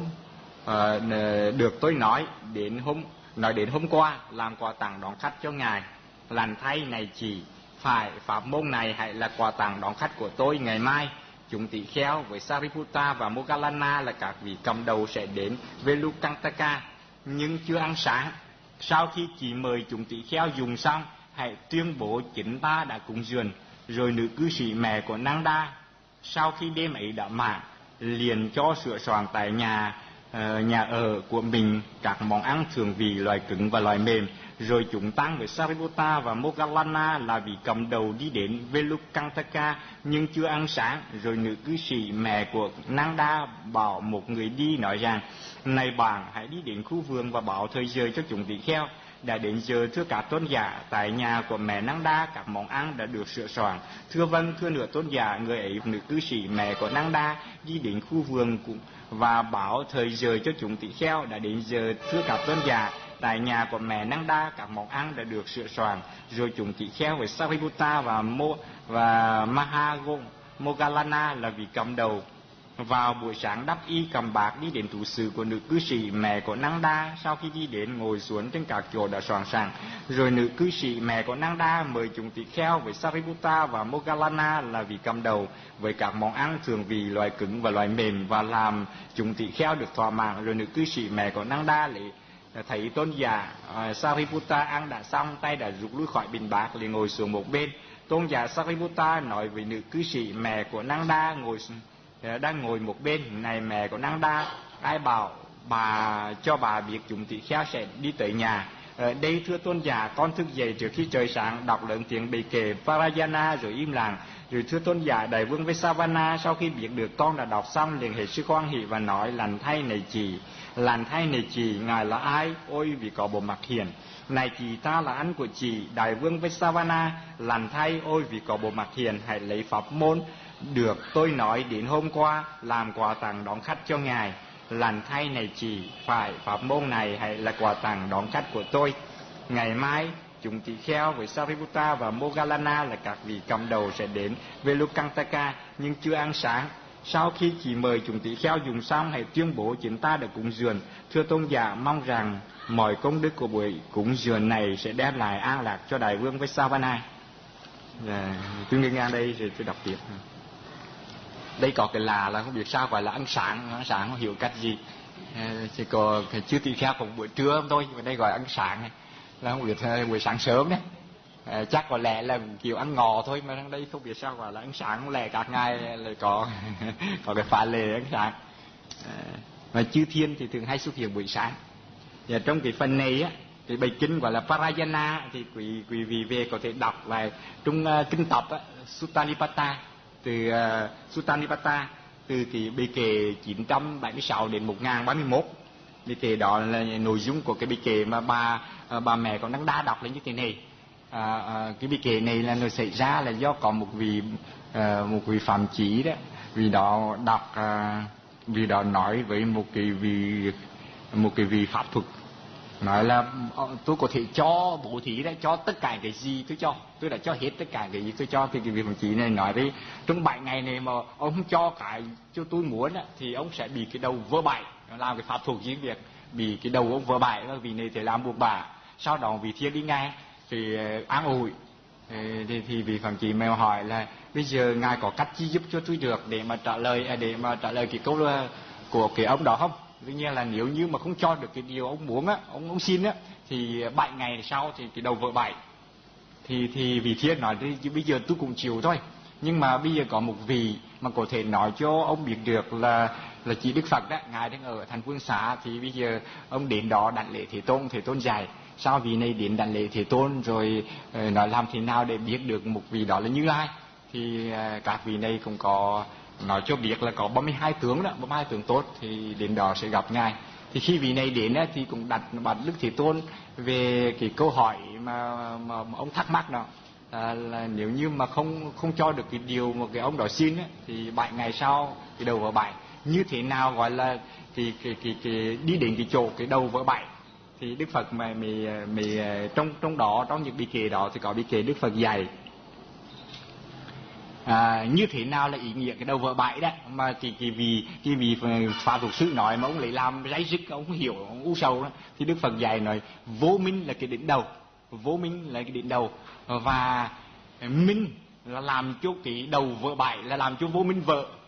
[SPEAKER 2] đến hôm qua làm quà tặng đón khách cho ngài. Lành thay này chị, phải pháp môn này hãy là quà tặng đón khách của tôi ngày mai. Chúng tỳ kheo với Sariputta và Moggallana là các vị cầm đầu sẽ đến Velukantaka nhưng chưa ăn sáng. Sau khi chị mời chúng tỳ kheo dùng xong, hãy tuyên bố chính ta đã cúng dường. Rồi nữ cư sĩ mẹ của Nang Đa sau khi đêm ấy đã mãn liền cho sửa soạn tại nhà ở của mình các món ăn thường vị loại cứng và loại mềm. Rồi chúng tăng với Sariputta và Moggallana là vị cầm đầu đi đến Velukantaka nhưng chưa ăn sáng. Rồi nữ cư sĩ mẹ của Nang Đa bảo một người đi nói rằng: này bạn, hãy đi đến khu vườn và bảo thời giờ cho chúng tỳ kheo. Đã đến giờ thưa cả tôn giả, tại nhà của mẹ Nang Đa các món ăn đã được sửa soạn. Thưa vâng, thưa nửa tôn giả. Người ấy nữ cư sĩ mẹ của Nang Đa đi đến khu vườn và bảo thời giờ cho chúng tỳ kheo. Đã đến giờ thưa cả tôn giả, tại nhà của mẹ Nang Đa các món ăn đã được sửa soạn. Rồi chúng tỳ kheo với Sariputta và Moggallana là vị cầm đầu vào buổi sáng đắp y cầm bạc đi đến tủ sự của nữ cư sĩ mẹ của Nang Đa. Sau khi đi đến ngồi xuống trên các chỗ đã soạn sẵn. Rồi nữ cư sĩ mẹ của Nang Đa mời chúng tỳ kheo với Sariputta và Moggallana là vị cầm đầu với các món ăn thường vị loại cứng và loại mềm và làm chúng tỳ kheo được thỏa mãn. Rồi nữ cư sĩ mẹ của Nang Đa thấy tôn giả Sariputta ăn đã xong, tay đã rút lui khỏi bình bát, liền ngồi xuống một bên. Tôn giả Sariputta nói với nữ cư sĩ mẹ của Nang Đa đang ngồi một bên: này mẹ của Nang Đa, ai bảo cho bà biết chúng tỳ kheo sẽ đi tới nhà. Đây thưa tôn giả, con thức dậy trước khi trời sáng, đọc lớn tiếng bề kệ Parayana rồi im lặng. Rồi thưa tôn giả, đại vương Vesavana sau khi biết được con đã đọc xong liền hết sức hoan hỉ và nói: lành thay này chị, ngài là ai? Ôi vì có bộ mặt hiền. Này chị, ta là anh của chị, đại vương Vesavana. Lành thay, ôi vì có bộ mặt hiền, hãy lấy pháp môn được tôi nói đến hôm qua làm quà tặng đón khách cho ngài. Lành thay này chị, phải pháp môn này hãy là quà tặng đón khách của tôi. Ngày mai chúng tỳ kheo với Sariputta và Moggallana là các vị cầm đầu sẽ đến Velukantaka nhưng chưa ăn sáng. Sau khi chị mời chúng tỳ kheo dùng xong, hãy tuyên bố chúng ta đã cúng dường. Thưa tôn giả, mong rằng mọi công đức của buổi cúng dường này sẽ đem lại an lạc cho đại vương Vesavana. Tôi ngưng ngang đây rồi tôi đọc tiếp. Đây có cái là không biết sao gọi là ăn sáng không hiểu cách gì. Chỉ có cái chư tỳ kheo cũng buổi trưa thôi, mà đây gọi ăn sáng này là không biết buổi sáng sớm đấy. Chắc có lẽ là kiểu ăn ngò thôi, mà trong đây không biết sao gọi là ăn sáng. Không lẽ các ngài lại có cái pha lề ăn sáng. Mà chư thiên thì thường hay xuất hiện buổi sáng. Và trong cái phần này á, cái bài kinh gọi là Parayana thì quý vị về có thể đọc lại trong kinh tập á, Suttanipata từ cái bài kệ 976 đến 1031. Bài kệ đó là nội dung của cái bài kệ mà bà mẹ còn đang đa đọc lên như thế này. Cái bài kệ này là nó xảy ra là do có một vị phạm chí đó, vì đó nói với một cái vị pháp thuật, nói là tôi có thể cho bố thí đấy, cho tất cả cái gì tôi đã cho hết tất cả cái gì tôi cho. Thì cái vị phạm chí này nói đấy, trong 7 ngày này mà ông không cho cái cho tôi muốn á, thì ông sẽ bị cái đầu vỡ bại. Làm cái pháp thuật gì việc bị cái đầu ông vỡ bại, vì này thì làm buộc bà. Sau đó vị thiên đi ngay thì an ủi. Thì vị phạm chí mèo hỏi là bây giờ ngài có cách gì giúp cho tôi được để mà trả lời cái câu của cái ông đó không? Tuy nhiên là nếu như mà không cho được cái điều ông muốn á, ông xin á, thì 7 ngày sau thì cái đầu vỡ bại. Thì vị thiên nói chứ bây giờ tôi cũng chịu thôi, nhưng mà bây giờ có một vị mà có thể nói cho ông biết được là chỉ Đức Phật đó, ngài đang ở thành Phương Xá, thì bây giờ ông đến đó đảnh lễ Thế Tôn dạy. Sau vị này đến đảnh lễ Thế Tôn rồi nói làm thế nào để biết được một vị đó là Như Lai. Thì các vị này cũng có nói cho biết là có 32 tướng đó, 32 tướng tốt, thì đến đó sẽ gặp ngài. Thì khi vị này đến thì cũng đặt Đức Thế Tôn về cái câu hỏi mà ông thắc mắc đó, là nếu như mà không cho được cái điều mà cái ông đó xin thì 7 ngày sau cái đầu vỡ bại. Như thế nào gọi là cái đi đến cái chỗ cái đầu vỡ bại. Thì Đức Phật mà trong đó, trong những bi kệ đó thì có bi kệ Đức Phật dạy như thế nào là ý nghĩa cái đầu vỡ bại đó, mà cái vì Pháp Thuật Sư nói mà ông lấy làm ráy rứt, ông không hiểu, ông u sầu đó. Thì Đức Phật dạy nói vô minh là cái đỉnh đầu, và minh là làm cho cái đầu vỡ bại, là làm cho vô minh vỡ.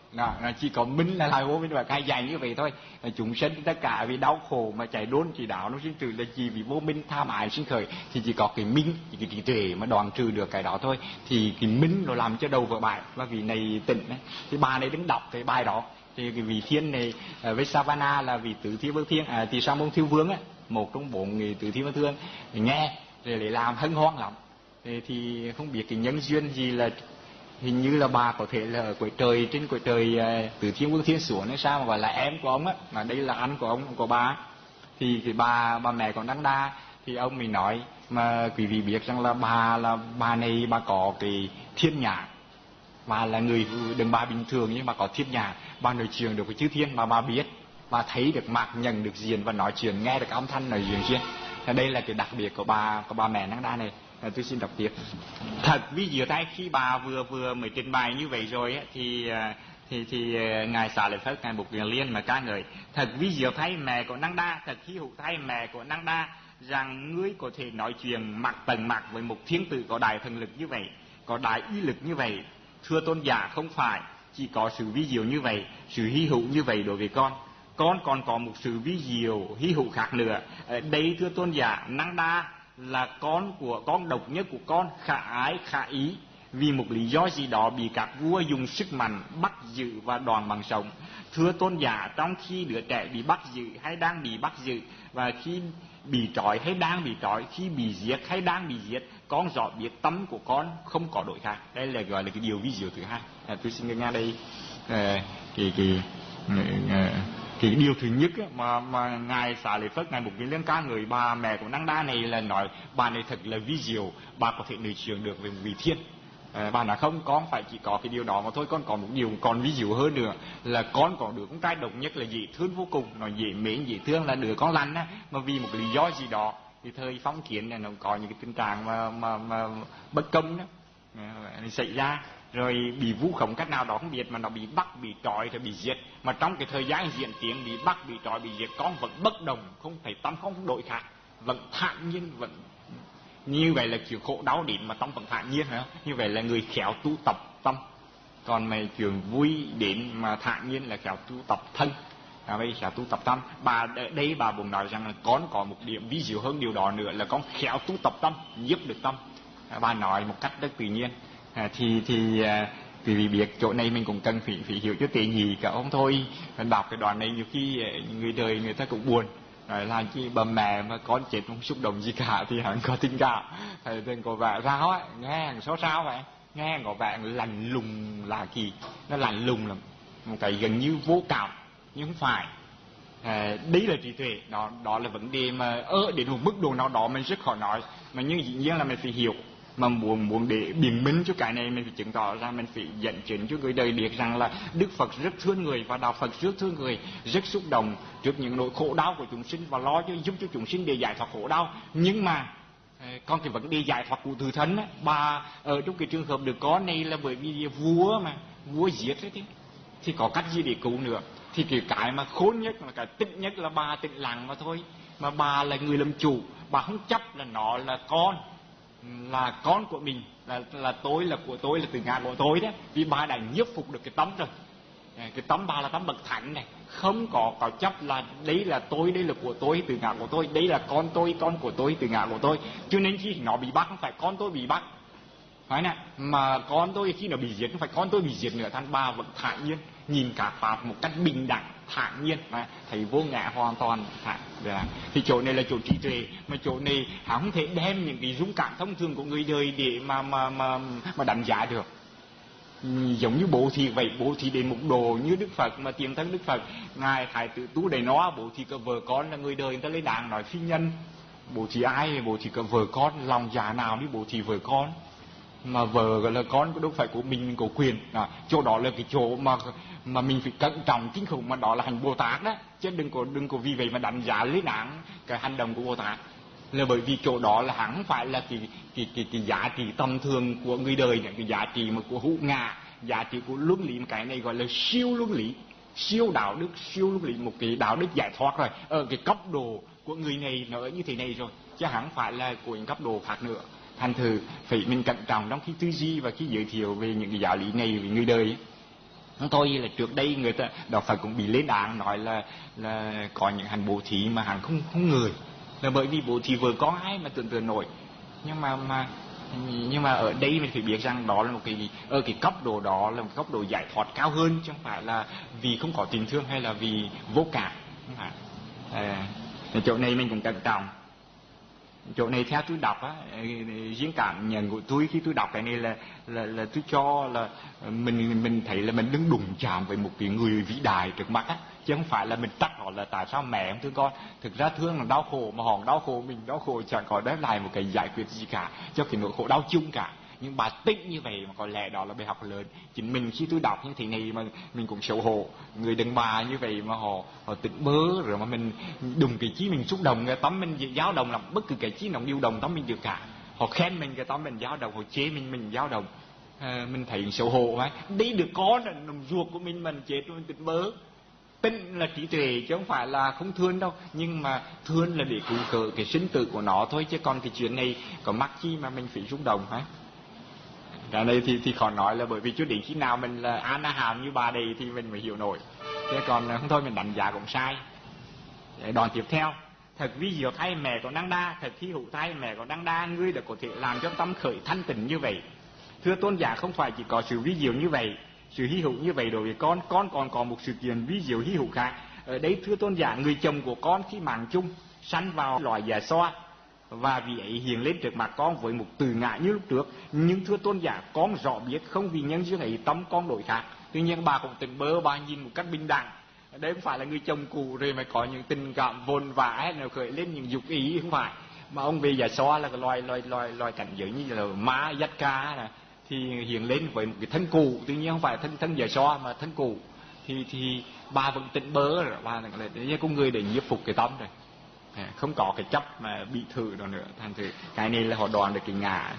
[SPEAKER 2] nó chỉ có minh là lại vô minh và khai dạy như vậy thôi. Chúng sinh tất cả vì đau khổ mà chạy đốn chỉ đạo nó sinh trừ là gì? Vì vô minh tham ái sinh khởi. Thì chỉ có cái minh, cái trí tuệ mà đoạn trừ được cái đó thôi. Thì cái minh nó làm cho đầu vỡ bài. Và vị này tỉnh đấy. Thì bà này đứng đọc cái bài đó. Thì cái vị thiên này với Savana là vị tứ thiên vương thiên, thì Sa môn Thiêu Vương á, một trong 4 người tứ thiên vương thương, nghe rồi để làm hân hoan lắm. Thì không biết cái nhân duyên gì là hình như là bà có thể là ở cõi trời, trên cõi trời từ thiên vương thiên xuống hay sao mà gọi là em của ông á, mà đây là anh của ông của bà. Thì cái bà mẹ còn Đăng Đa thì ông mình nói mà quý vị biết rằng là bà này bà có cái thiên nhãn, bà là người đừng bà bình thường nhưng mà có thiên nhãn, bà nói chuyện được với chư thiên mà bà biết, bà thấy được mặt, nhận được diện và nói chuyện, nghe được âm thanh nói chuyện riêng. Đây là cái đặc biệt của bà mẹ Đăng Đa này. Tôi xin đọc tiếp. Thật ví dụ thay khi bà vừa mới trình bày như vậy rồi ấy, thì ngài Xá Lợi Phất, ngài Bục Kiền Liên mà ca ngợi: thật ví dụ thay mẹ của Năng Đa, thật hy hữu thay mẹ của Năng Đa, rằng ngươi có thể nói chuyện mặt tầng mặt với một thiên tử có đại thần lực như vậy, có đại uy lực như vậy. Thưa tôn giả, không phải chỉ có sự ví dụ như vậy, sự hy hữu như vậy đối với con còn có một sự ví dụ hy hữu khác nữa. Đây thưa tôn giả, Năng Đa là con độc nhất của con, khả ái khả ý, vì một lý do gì đó bị các vua dùng sức mạnh bắt giữ và đòn bằng sống. Thưa tôn giả, trong khi đứa trẻ bị bắt giữ hay đang bị bắt giữ, và khi bị trói hay đang bị trói, khi bị giết hay đang bị giết, con rõ biết tâm của con không có đổi khác. Đây là gọi là cái điều ví dụ thứ hai. Tôi xin nghe đây cái điều thứ nhất mà ngài Xá Lợi Phất, ngài Bục Kiền Liên ca người bà mẹ của Năng Đa này là nói bà này thật là ví dụ, bà có thể nói chuyện được với vị thiên. Bà nói không, con phải chỉ có cái điều đó mà thôi, con còn một điều còn ví dụ hơn nữa là con có đứa con trai độc nhất là dễ thương vô cùng, nó dễ mến dễ thương, là đứa con lành á, mà vì một lý do gì đó thì thời phong kiến này nó có những cái tình trạng mà bất công đó xảy ra, rồi bị vu khống cách nào đó không biết, mà nó bị bắt, bị trói rồi bị giết. Mà trong cái thời gian diễn tiến bị bắt, bị trói, bị giết, con vẫn bất động, không phải tâm không đổi khác, vẫn thản nhiên, vẫn như vậy là chịu khổ đau đến mà tâm vẫn thản nhiên hả? Như vậy là người khéo tu tập tâm. Còn mày chuyện vui đến mà thản nhiên là khéo tu tập thân. Bây khéo tu tập tâm. Đây bà muốn nói rằng là con có một điểm ví dụ hơn điều đó nữa là con khéo tu tập tâm, giúp được tâm. Bà nói một cách rất tự nhiên. Vì biết chỗ này mình cũng cần phải hiểu cho tế nhị cả ông thôi. Mình đọc cái đoạn này nhiều khi người đời người ta cũng buồn. Rồi là chi bà mẹ mà con chết không xúc động gì cả thì hắn có tình cảm. Thầy tên có vẻ sao á, nghe hàng sao vậy? Nghe có vẻ lạnh lùng là kỳ. Nó lạnh lùng lắm, một cái gần như vô cảm. Nhưng không phải. Đấy là trí tuệ, đó là vấn đề mà đến một mức độ nào đó mình rất khó nói. Mà nhưng dĩ nhiên là mình phải hiểu. Mà muốn để biện minh cho cái này mình phải chứng tỏ ra, mình phải dẫn chứng cho người đời biết rằng là Đức Phật rất thương người và Đạo Phật rất thương người, rất xúc động trước những nỗi khổ đau của chúng sinh và lo giúp cho chúng sinh để giải thoát khổ đau. Nhưng mà còn cái vấn đề giải thoát của tự thân á, bà ở trong cái trường hợp được có này là bởi vì vua giết ấy thì có cách gì để cứu nữa. Thì cái mà khốn nhất, mà cái tịnh nhất là bà tịnh lặng mà thôi. Mà bà là người làm chủ, bà không chấp là nó là con của mình, là tôi, là của tôi, là từ ngã của tôi đó. Vì bà đã nhiếp phục được cái tấm rồi. Cái tấm bà là tấm bậc thánh này, không có chấp là đấy là tôi, đây là của tôi, từ ngã của tôi, đấy là con tôi, con của tôi, từ ngã của tôi. Cho nên khi nó bị bắt không phải con tôi bị bắt, phải nè, mà con tôi khi nó bị giết không phải con tôi bị giết nữa. Thành bà vẫn thản nhiên nhìn cả pháp một cách bình đẳng, thản nhiên, thấy vô ngã hoàn toàn thản. Thì chỗ này là chỗ trí tuệ, mà chỗ này hắn không thể đem những cái dũng cảm thông thường của người đời để mà đánh giá được. Giống như bố thí vậy, bố thí đến một đồ như Đức Phật, mà tiền thân Đức Phật ngài Thái tử Tu Đề nó bố thí cả vợ con là người đời người ta lấy đàng nói phi nhân. Bố thí ai? Bố thí cả vợ con, lòng dạ nào đi bố thí vợ con, mà vợ gọi là con cũng đâu phải của mình có quyền. Chỗ đó là cái chỗ mà mình phải cẩn trọng kinh khủng, mà đó là hành Bồ Tát đó, chứ đừng có vì vậy mà đánh giá lấy đáng cái hành động của Bồ Tát. Là bởi vì chỗ đó là hẳn phải là cái giá trị tầm thường của người đời, cái giá trị mà của hữu ngã, giá trị của luân lý. Cái này gọi là siêu luân lý, siêu đạo đức, siêu luân lý, một cái đạo đức giải thoát rồi. Ở cái cấp độ của người này nó ở như thế này rồi, chứ hẳn phải là của những cấp độ khác nữa. Thành thử phải mình cẩn trọng trong khi tư duy và khi giới thiệu về những cái giáo lý này với người đời. Không thôi là trước đây người ta đạo Phật cũng bị lên án nói là có những hành bố thí mà hắn không người, là bởi vì bố thí vừa có ai mà tưởng tượng nổi. Nhưng mà ở đây mình phải biết rằng đó là một cái cấp độ đó là một cấp độ giải thoát cao hơn, chứ không phải là vì không có tình thương hay là vì vô cảm, không phải. Chỗ này mình cũng cẩn trọng. Chỗ này theo tôi đọc á, riêng cảm nhận của tôi khi tôi đọc cái này là tôi cho là mình thấy là mình đứng đụng chạm với một cái người vĩ đại trước mắt á, chứ không phải là mình trách họ là tại sao mẹ không thương con. Thực ra thương là đau khổ, mà họ đau khổ, mình đau khổ, chẳng có đáp lại một cái giải quyết gì cả cho cái nỗi khổ đau chung cả. Nhưng bà tích như vậy mà có lẽ đó là bài học lớn. Chính mình khi tôi đọc như thế này mà mình cũng xấu hổ, người đàn bà như vậy mà họ tỉnh bớ rồi mà mình đùng cái chí mình xúc động, cái tấm mình dao động, làm bất cứ cái chí nào điều động tấm mình được cả. Họ khen mình cái tấm mình dao động, họ chế mình dao động, mình thấy xấu hổ ấy. Đi được con là nằm ruột của mình chết mình tỉnh bớ. Tin là trí tuệ chứ không phải là không thương đâu, nhưng mà thương là để cứu cỡ cái sinh tử của nó thôi, chứ còn cái chuyện này có mắc chi mà mình phải xúc động hả? Cái này thì khó nói, là bởi vì chứ đến khi nào mình là an hàm như bà đây thì mình mới hiểu nổi, chứ còn không thôi mình đánh giá cũng sai. Đoạn tiếp theo: thật vi diệu thay mẹ có năng đa, thật hy hữu thay mẹ có năng đa, ngươi đã có thể làm cho tâm khởi thanh tịnh như vậy. Thưa tôn giả, không phải chỉ có sự vi diệu như vậy, sự hy hữu như vậy đối với con còn có một sự kiện vi diệu hy hữu khác. Ở đây thưa tôn giả, người chồng của con khi mạng chung sanh vào loài già xoa, và vị ấy hiện lên trước mặt con với một từ ngã như lúc trước. Nhưng thưa tôn giả, con rõ biết không vì nhân duyên ấy tâm con đổi khác. Tuy nhiên bà cũng tỉnh bơ, bà nhìn một cách bình đẳng. Đấy không phải là người chồng cũ rồi mà có những tình cảm vồn vã nào khởi lên những dục ý, không phải. Mà ông về già xoa là cái loài cảnh giới như là má dắt ca này, thì hiện lên với một cái thân cũ. Tuy nhiên không phải thân già xoa mà thân cũ. Thì bà vẫn tỉnh bơ rồi, bà là con người để nhiếp phục cái tâm rồi, không có cái chấp mà bị thử đó nữa. Thành thử cái này là họ đoán được cái ngã.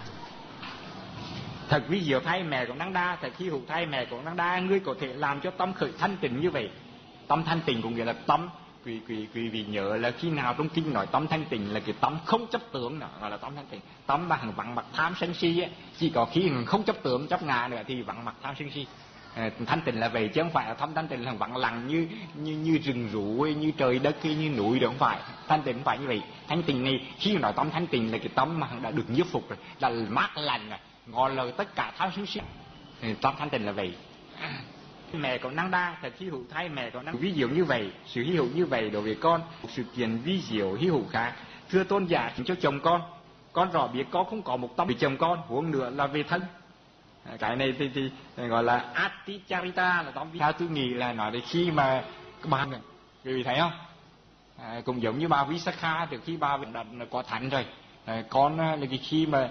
[SPEAKER 2] Thật vi diệu thay mẹ cũng năng đa, thật hy hữu thay mẹ cũng năng đa, ngươi có thể làm cho tâm khởi thanh tịnh như vậy. Tâm thanh tịnh cũng nghĩa là tâm, quý vị nhớ là khi nào trong kinh nói tâm thanh tịnh là cái tâm không chấp tưởng nữa, gọi là tâm thanh tịnh. Tâm mà hằng vắng mặt tham sân si ấy, chỉ có khi không chấp tưởng chấp ngã nữa thì vắng mặt tham sân si. Thanh tịnh là vậy, chứ không phải là thanh tịnh là vắng lặng như rừng rủ, như trời đất, như núi đâu, không phải. Thanh tịnh không phải như vậy. Thanh tịnh này, khi nói tâm thanh tịnh là cái tâm mà đã được nhiếp phục rồi, là mát lành rồi, ngọn lời tất cả tham sân si. Tâm thanh tịnh là vậy. Mẹ có năng đa, thật hy hữu thay mẹ có năng ví diệu như vậy, sự hy hữu như vậy đối với con, một sự kiện vi diệu hy hữu khác. Thưa tôn giả, cho chồng con rõ biết con không có một tâm vì chồng con, huống nữa là về thân. Cái này thì gọi là aticharita, là tâm. Theo tôi nghĩ là nói đến khi mà các bạn này, quý vị thấy không? Cũng giống như bà Visakha, từ khi bà đã có thánh rồi. Con là cái khi mà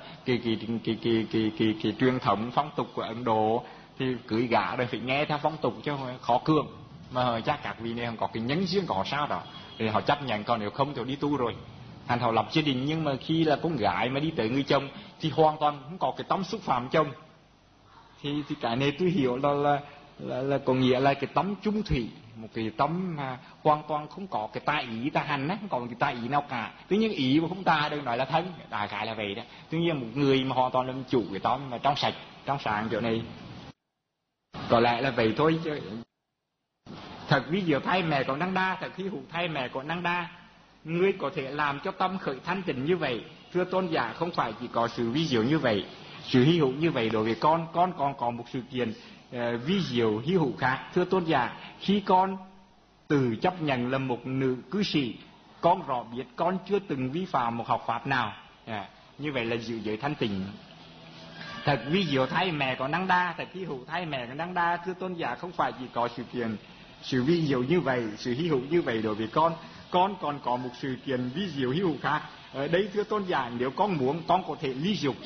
[SPEAKER 2] cái truyền thống phong tục của Ấn Độ thì cưới gả rồi phải nghe theo phong tục chứ không khó cường. Mà chắc các vị này không có cái nhấn riêng có sao đó thì họ chấp nhận, còn nếu không thì họ đi tu rồi. Thành họ lập gia đình, nhưng mà khi là con gái mà đi tới người chồng thì hoàn toàn không có cái tâm xúc phạm chồng. Thì cái này tôi hiểu là có nghĩa là cái tâm trung thủy, một cái tâm mà hoàn toàn không có cái tà ý tà hành á, không có cái tà ý nào cả. Tuy nhiên ý mà không tà đừng nói là thân, đại khái là vậy đó. Tuy nhiên một người mà hoàn toàn làm chủ cái tâm mà trong sạch, trong sáng chỗ này có lẽ là vậy thôi chứ. Thật ví diệu thay mẹ có năng đa, thật hy hữu thay mẹ có năng đa, ngươi có thể làm cho tâm khởi thanh tịnh như vậy. Thưa tôn giả, không phải chỉ có sự vi diệu như vậy, sự hy hữu như vậy đối với con còn có một sự kiện vi diệu hy hữu khác. Thưa tôn giả, khi con tự chấp nhận là một nữ cư sĩ, con rõ biết con chưa từng vi phạm một học pháp nào, như vậy là giữ giới thanh tịnh. Thật vi diệu thay mẹ có năng đa, thật hy hữu thay mẹ có năng đa. Thưa tôn giả, không phải chỉ có sự kiện sự vi diệu như vậy, sự hy hữu như vậy đối với con còn có một sự kiện vi diệu hy hữu khác. Ở đây thưa tôn giả, nếu con muốn, con có thể ly dục,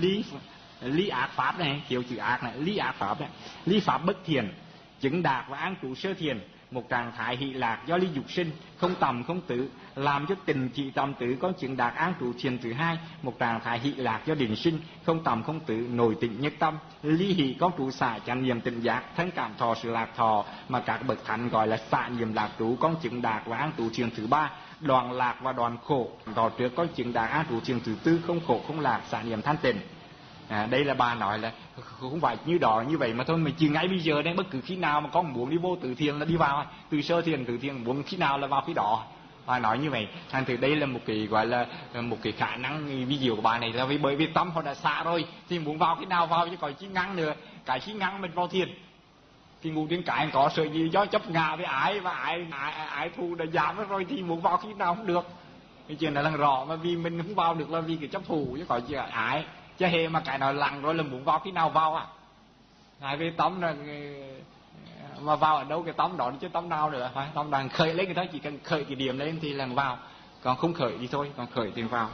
[SPEAKER 2] ly ác pháp này, kiểu chữ ác này, ly ác pháp này, ly pháp bất thiện, chứng đạt và an trụ sơ thiền, một trạng thái hỷ lạc do ly dục sinh, không tầm không tử, làm cho tình trị tầm tử, con chứng đạt an trụ thiền thứ hai, một trạng thái hỷ lạc do định sinh, không tầm không tử, nổi tịnh nhất tâm, ly hỷ con trụ xả chánh niệm tịnh giác, thân cảm thọ sự lạc thọ mà các bậc thánh gọi là xả niệm lạc trụ, con chứng đạt và an trụ thiền thứ ba, đoạn lạc và đoạn khổ. Thọ trước con chứng đạt an trụ thiền thứ tư, không khổ không lạc, xả niệm thanh tịnh. Đây là bà nói là không phải như đó như vậy mà thôi, mình chỉ ngay bây giờ đấy, bất cứ khi nào mà con muốn đi vô từ thiền là đi vào, từ sơ thiền từ thiền muốn khi nào là vào khi đó. Bà nói như vậy. Thành thử đây là một cái gọi là một cái khả năng ví dụ của bà này là bởi vì tâm họ đã xả rồi thì muốn vào khi nào vào, chứ còn chỉ ngăn nữa. Cái khi ngăn mình vào thiền thì ngủ đến cái có sự gì do chấp ngã với ái, và ái thù đã giảm rồi thì muốn vào khi nào không được. Cái chuyện này là rõ, mà vì mình không vào được là vì cái chấp thù, chứ còn chỉ là ái. Chứ hề mà cái nào lặng rồi là muốn vào khi nào vào Tại vì tâm là mà vào ở đâu cái tâm đó chứ tâm nào nữa, phải tâm đang khởi lên cái đó, chỉ cần khởi cái điểm lên thì là vào, còn không khởi thì thôi, còn khởi thì vào.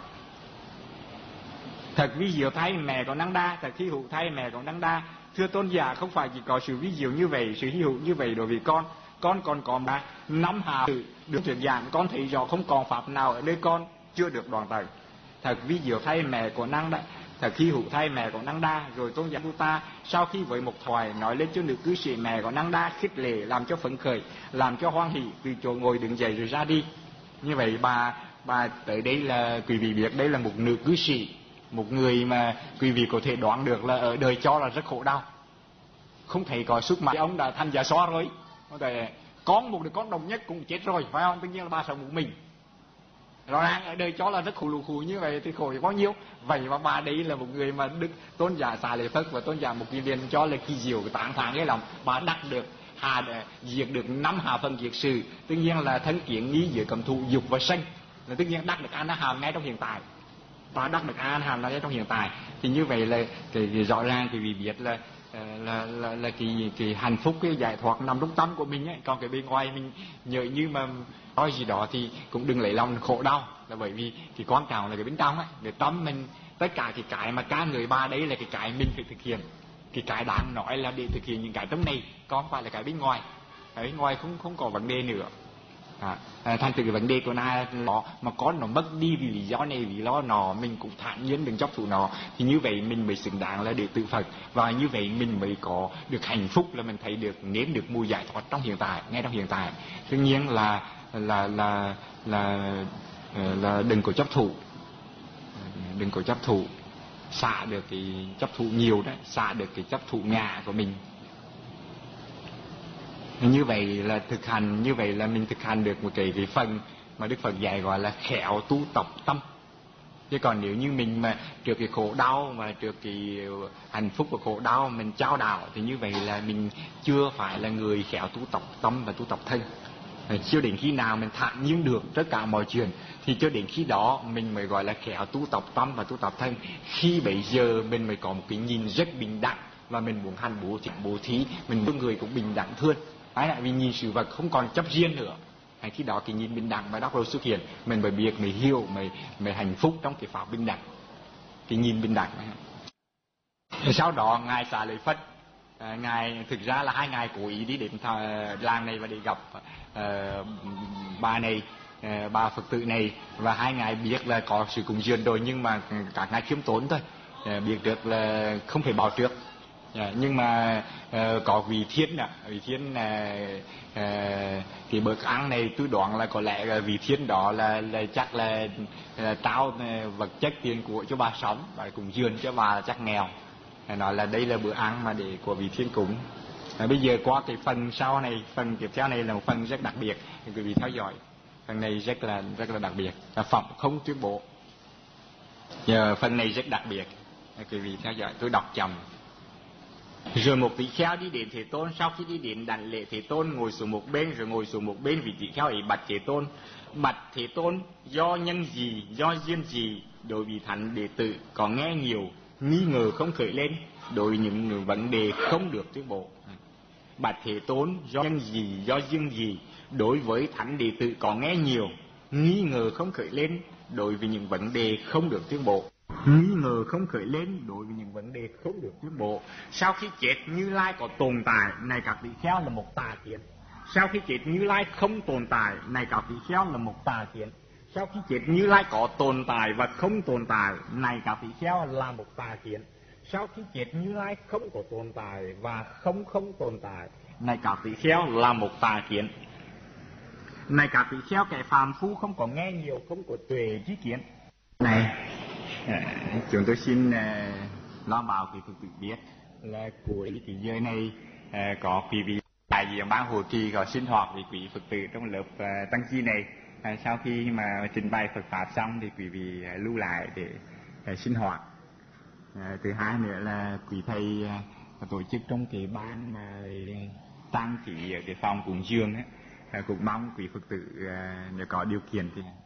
[SPEAKER 2] Thật ví diệu thay mẹ còn năng đa, thật hy hữu thay mẹ còn năng đa. Thưa tôn giả, không phải chỉ có sự ví diệu như vậy, sự hy hữu như vậy đối với con còn còn đã nắm hạ được thuyết giảng, con thấy rõ không còn pháp nào ở nơi con chưa được đoàn tẩy. Thật ví diệu thay mẹ của năng đa, thật hy hữu thay mẹ của năng đa. Rồi tôn giả Buddha sau khi với một thoại nói lên cho nữ cư sĩ mẹ của năng đa, khích lệ làm cho phấn khởi, làm cho hoan hỷ, từ chỗ ngồi đứng dậy rồi ra đi. Như vậy bà tới đây là quý vị biết đây là một nữ cư sĩ, một người mà quý vị có thể đoán được là ở đời cho là rất khổ đau, không thấy có sức mạnh. Ông đã thành giả xóa rồi, con một đứa con đồng nhất cũng chết rồi, phải không? Tất nhiên là bà sống một mình, rõ ràng ở đời cho là rất khổ như vậy thì khổ bao nhiêu. Vậy mà bà đấy là một người mà Đức tôn giả Xá Lợi Phất và tôn giả Mục Kiền Liên cho là kỳ diệu, tán thán cái lòng. Bà đắc được diệt được 5 hạ phần kiết sử, tất nhiên là thân kiến nghi giữa cầm thụ dục và sân, là tất nhiên đắc được A Na Hàm ngay trong hiện tại. Bà đắc được A Na Hàm ngay trong hiện tại. Thì như vậy là cái rõ ràng thì vì biết là cái hạnh phúc, cái giải thoát nằm trong tâm của mình ấy. Còn cái bên ngoài mình nhớ như mà nói gì đó thì cũng đừng lấy lòng khổ đau, là bởi vì cái quan trọng là cái bên trong ấy, để tâm mình. Tất cả cái mà ca người ba đấy là cái mình phải thực hiện, cái đáng nói là để thực hiện những cái trong này, còn phải là cái bên ngoài. Cái bên ngoài không có vấn đề nữa. Thành từ cái vấn đề của nó mà con nó mất đi vì lý do này vì lo nọ, mình cũng thản nhiên đừng chấp thủ nó, thì như vậy mình mới xứng đáng là đệ tử Phật, và như vậy mình mới có được hạnh phúc, là mình thấy được nếm được mùi giải thoát trong hiện tại, ngay trong hiện tại. Tuy nhiên là đừng có chấp thủ, đừng có chấp thủ, xả được cái chấp thủ nhiều đấy, xả được cái chấp thủ ngã của mình. Như vậy là thực hành, như vậy là mình thực hành được một cái phần mà Đức Phật dạy gọi là khéo tu tập tâm. Chứ còn nếu như mình mà trước cái khổ đau, mà trước cái hạnh phúc và khổ đau mình trao đảo, thì như vậy là mình chưa phải là người khéo tu tập tâm và tu tập thân. Chưa đến khi nào mình thản nhiên được tất cả mọi chuyện thì cho đến khi đó mình mới gọi là khéo tu tập tâm và tu tập thân. Khi bấy giờ mình mới có một cái nhìn rất bình đẳng, và mình muốn hành bố thí, mình muốn người cũng bình đẳng thương. Đấy, vì nhìn sự vật không còn chấp riêng nữa. Khi đó cái nhìn bình đẳng mới đắc rồi xuất hiện, mình mới biết, mới hiểu, mới hạnh phúc trong cái pháp bình đẳng, cái nhìn bình đẳng. Sau đó ngài Xá Lợi Phất, ngài thực ra là 2 ngày cố ý đi đến làng này và để gặp bà này, bà Phật tử này, và 2 ngày biết là có sự cúng dường rồi, nhưng mà các ngài khiêm tốn thôi, biết được là không phải báo trước. Nhưng mà có vị thiên cái bữa ăn này tôi đoán là có lẽ là vị thiên đó là chắc là trao vật chất tiền của cho bà sống, và cũng dường cho bà chắc nghèo. Nói là đây là bữa ăn mà để của vị thiên cúng. Bây giờ qua cái phần sau này, phần tiếp theo này là một phần rất đặc biệt, quý vị theo dõi. Phần này rất là đặc biệt, là phẩm không tuyên bố. Giờ phần này rất đặc biệt, quý vị theo dõi, tôi đọc chậm. Rồi một vị kheo đi đến Thế Tôn, sau khi đi đến đảnh lễ Thế Tôn, ngồi xuống một bên, rồi ngồi xuống một bên vị tỷ kheo ấy bạch Thế Tôn: bạch Thế Tôn, do nhân gì, do duyên gì, đối với thánh đệ tử có nghe nhiều, nghi ngờ không khởi lên, đối với những vấn đề không được tuyên bố. Bạch Thế Tôn, do nhân gì, do duyên gì, đối với thánh đệ tử có nghe nhiều, nghi ngờ không khởi lên, đối với những vấn đề không được tuyên bố. Nghi ngờ không khởi lên đối với những vấn đề không được tuyên bố. Sau khi chết Như Lai có tồn tại, này các vị kheo, là một tà kiến. Sau khi chết Như Lai không tồn tại, này các vị kheo, là một tà kiến. Sau khi chết Như Lai có tồn tại và không tồn tại, này các vị kheo, là một tà kiến. Sau khi chết Như Lai không có tồn tại và không tồn tại, này các vị kheo, là một tà kiến. Này các vị kheo, kẻ phàm phu không có nghe nhiều, không có tuệ trí kiến. Này chúng tôi xin
[SPEAKER 1] lo báo quý Phật tử biết là cuối cái giờ này có quý vị đại diện ban hộ trì có sinh hoạt với quý Phật tử trong lớp tăng chi này. Sau khi mà trình bày Phật pháp xong thì quý vị lưu lại để sinh hoạt. Thứ hai nữa là quý thầy tổ chức trong cái ban mà tăng chỉ ở cái phòng cúng dường ấy, cũng mong quý Phật tử nếu có điều kiện thì